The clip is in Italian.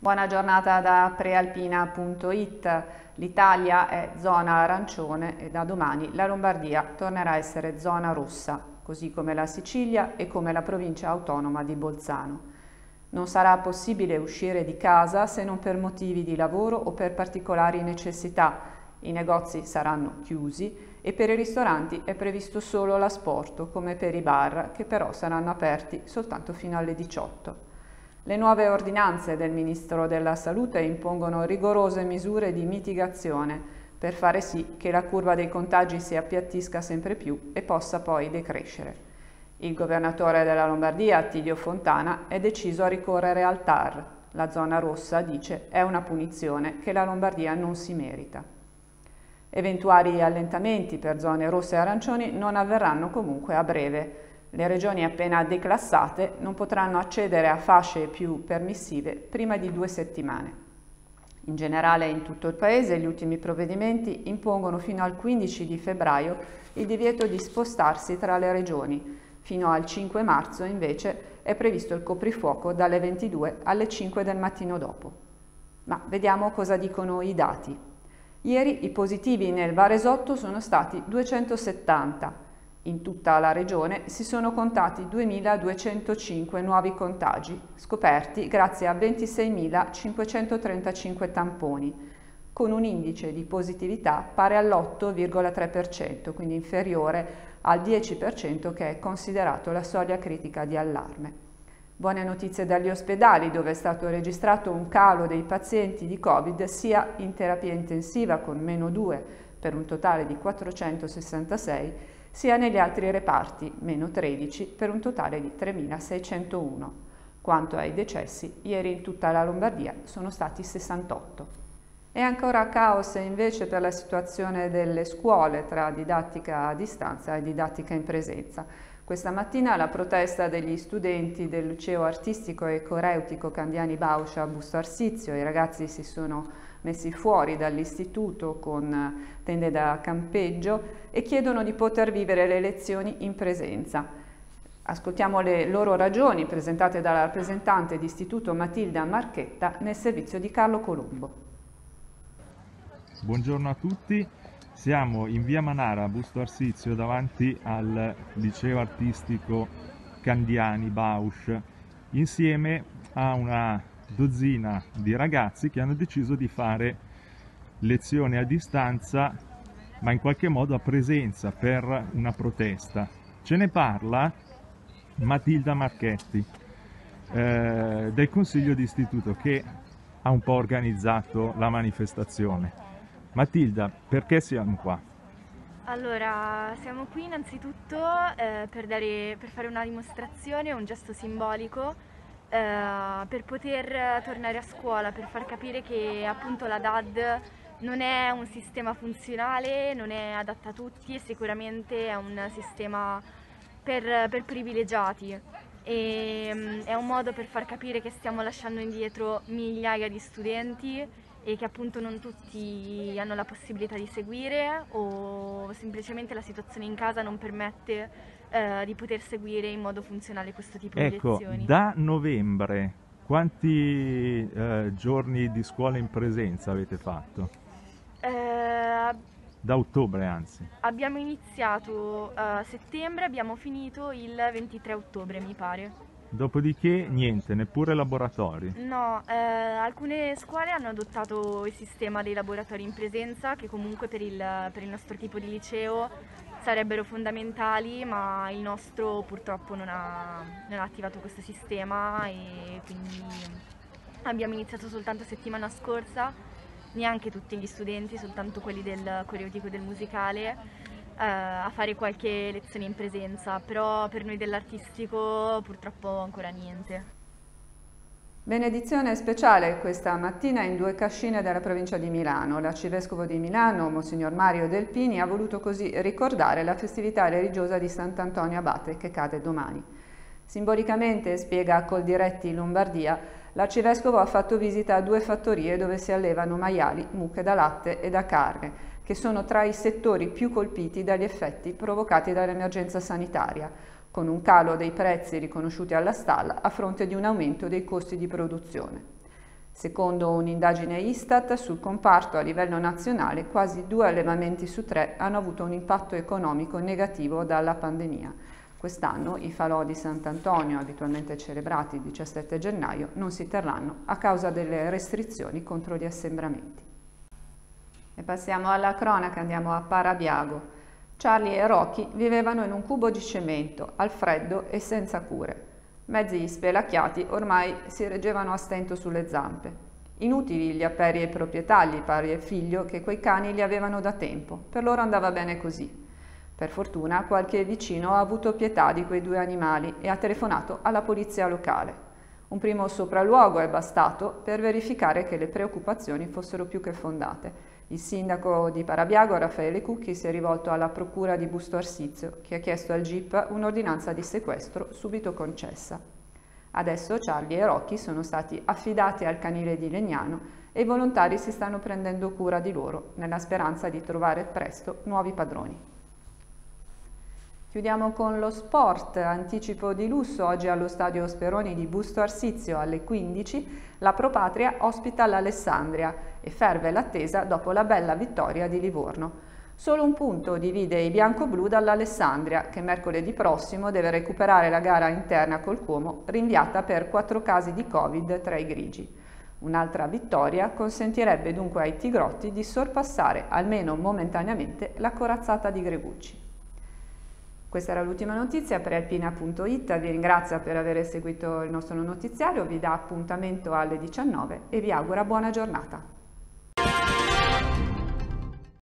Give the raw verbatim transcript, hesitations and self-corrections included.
Buona giornata da prealpina punto it. L'Italia è zona arancione e da domani la Lombardia tornerà a essere zona rossa, così come la Sicilia e come la provincia autonoma di Bolzano. Non sarà possibile uscire di casa se non per motivi di lavoro o per particolari necessità. I negozi saranno chiusi e per i ristoranti è previsto solo l'asporto, come per i bar, che però saranno aperti soltanto fino alle diciotto. Le nuove ordinanze del Ministro della Salute impongono rigorose misure di mitigazione per fare sì che la curva dei contagi si appiattisca sempre più e possa poi decrescere. Il governatore della Lombardia, Attilio Fontana, è deciso a ricorrere al T A R. La zona rossa, dice, è una punizione che la Lombardia non si merita. Eventuali allentamenti per zone rosse e arancioni non avverranno comunque a breve. Le regioni appena declassate non potranno accedere a fasce più permissive prima di due settimane. In generale in tutto il Paese gli ultimi provvedimenti impongono fino al quindici di febbraio il divieto di spostarsi tra le regioni. Fino al cinque marzo invece è previsto il coprifuoco dalle ventidue alle cinque del mattino dopo. Ma vediamo cosa dicono i dati. Ieri i positivi nel Varesotto sono stati duecentosettanta. In tutta la regione si sono contati duemiladuecentocinque nuovi contagi, scoperti grazie a ventiseimilacinquecentotrentacinque tamponi, con un indice di positività pari all'otto virgola tre per cento, quindi inferiore al dieci per cento che è considerato la soglia critica di allarme. Buone notizie dagli ospedali, dove è stato registrato un calo dei pazienti di Covid sia in terapia intensiva con meno due per un totale di quattrocentosessantasei, sia negli altri reparti, meno tredici, per un totale di tremilaseicentouno. Quanto ai decessi, ieri in tutta la Lombardia sono stati sessantotto. È ancora caos invece per la situazione delle scuole tra didattica a distanza e didattica in presenza. Questa mattina la protesta degli studenti del liceo artistico e coreutico Candiani Bausch a Busto Arsizio. I ragazzi si sono messi fuori dall'istituto con tende da campeggio e chiedono di poter vivere le lezioni in presenza. Ascoltiamo le loro ragioni presentate dalla rappresentante di istituto Matilda Marchetta nel servizio di Carlo Colombo. Buongiorno a tutti, siamo in via Manara a Busto Arsizio davanti al liceo artistico Candiani Bausch insieme a una dozzina di ragazzi che hanno deciso di fare lezioni a distanza ma in qualche modo a presenza per una protesta. Ce ne parla Matilda Marchetti eh, del Consiglio d'istituto che ha un po' organizzato la manifestazione. Matilda, perché siamo qua? Allora, siamo qui innanzitutto eh, per, dare, per fare una dimostrazione, un gesto simbolico Uh, per poter tornare a scuola, per far capire che appunto la D A D non è un sistema funzionale, non è adatta a tutti e sicuramente è un sistema per, per privilegiati e um, è un modo per far capire che stiamo lasciando indietro migliaia di studenti e che appunto non tutti hanno la possibilità di seguire o semplicemente la situazione in casa non permette Uh, di poter seguire in modo funzionale questo tipo ecco, di lezioni. Da novembre quanti uh, giorni di scuola in presenza avete fatto? Uh, da ottobre anzi. Abbiamo iniziato a uh, settembre, abbiamo finito il ventitré ottobre mi pare. Dopodiché niente, neppure laboratori? No, eh, alcune scuole hanno adottato il sistema dei laboratori in presenza che comunque per il, per il nostro tipo di liceo sarebbero fondamentali, ma il nostro purtroppo non ha, non ha attivato questo sistema e quindi abbiamo iniziato soltanto settimana scorsa, neanche tutti gli studenti, soltanto quelli del coreutico e del musicale, a fare qualche lezione in presenza, però per noi dell'artistico purtroppo ancora niente. Benedizione speciale questa mattina in due cascine della provincia di Milano. L'arcivescovo di Milano, Monsignor Mario Delpini, ha voluto così ricordare la festività religiosa di Sant'Antonio Abate che cade domani. Simbolicamente, spiega Coldiretti Lombardia, l'arcivescovo ha fatto visita a due fattorie dove si allevano maiali, mucche da latte e da carne, che sono tra i settori più colpiti dagli effetti provocati dall'emergenza sanitaria, con un calo dei prezzi riconosciuti alla stalla a fronte di un aumento dei costi di produzione. Secondo un'indagine Istat sul comparto a livello nazionale, quasi due allevamenti su tre hanno avuto un impatto economico negativo dalla pandemia. Quest'anno i falò di Sant'Antonio, abitualmente celebrati il diciassette gennaio, non si terranno a causa delle restrizioni contro gli assembramenti. E passiamo alla cronaca, andiamo a Parabiago. Charlie e Rocky vivevano in un cubo di cemento, al freddo e senza cure. Mezzi spelacchiati ormai si reggevano a stento sulle zampe. Inutili gli appelli ai proprietari, padre e figlio, che quei cani li avevano da tempo. Per loro andava bene così. Per fortuna qualche vicino ha avuto pietà di quei due animali e ha telefonato alla polizia locale. Un primo sopralluogo è bastato per verificare che le preoccupazioni fossero più che fondate. Il sindaco di Parabiago, Raffaele Cucchi, si è rivolto alla procura di Busto Arsizio, che ha chiesto al G I P un'ordinanza di sequestro subito concessa. Adesso Charlie e Rocky sono stati affidati al canile di Legnano e i volontari si stanno prendendo cura di loro, nella speranza di trovare presto nuovi padroni. Chiudiamo con lo sport, anticipo di lusso, oggi allo stadio Speroni di Busto Arsizio alle quindici la Pro Patria ospita l'Alessandria e ferve l'attesa dopo la bella vittoria di Livorno. Solo un punto divide i bianco-blu dall'Alessandria, che mercoledì prossimo deve recuperare la gara interna col Cuomo, rinviata per quattro casi di Covid tra i grigi. Un'altra vittoria consentirebbe dunque ai tigrotti di sorpassare, almeno momentaneamente, la corazzata di Gregucci. Questa era l'ultima notizia. Prealpina punto it vi ringrazia per aver seguito il nostro notiziario, vi dà appuntamento alle diciannove e vi augura buona giornata.